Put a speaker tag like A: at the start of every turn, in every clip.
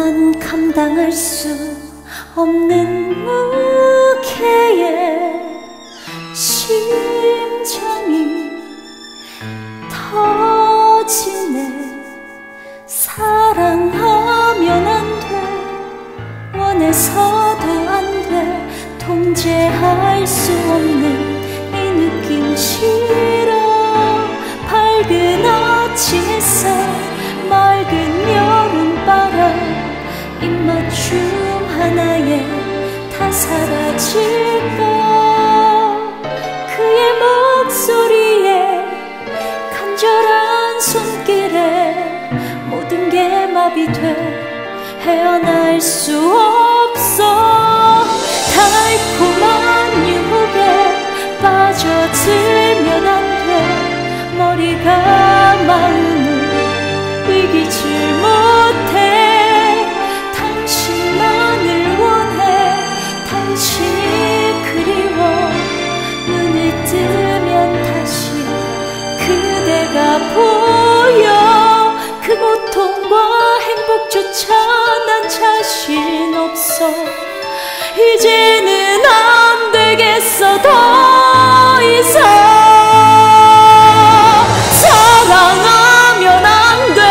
A: 난 감당할 수 없는 무게의 심장이 터지네. 사랑하면 안 돼, 원해서도 안 돼, 통제할 수 없는 이 느낌 싫어. 밝은 아침 햇살, 맑은 여름바람, 입맞춤 하나에 다 사라질까. 그의 목소리에, 간절한 손길에 모든 게 마비돼 헤어날 수 없어. 달콤한 유혹에 빠져들면 안 돼. 머리가 마음을 이기질 못해. 당신만을 원해, 당신이 그리워. 눈을 뜨면 다시 그대가 보여. 그 고통과 행복조차 난 자신 없어. 이제는 안 되겠어 더 이상. 사랑하면 안 돼,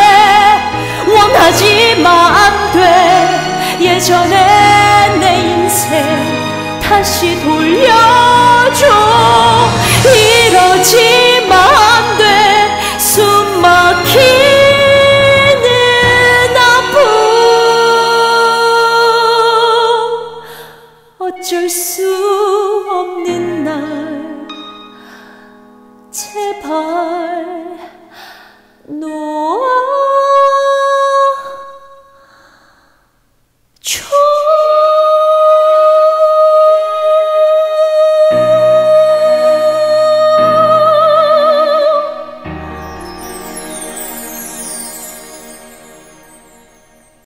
A: 원하지만 안 돼. 예전에 내 인생 다시 돌려줘. 이러지만 안 돼, 숨 막히는 아픔. 어쩔 수 없는 날 제발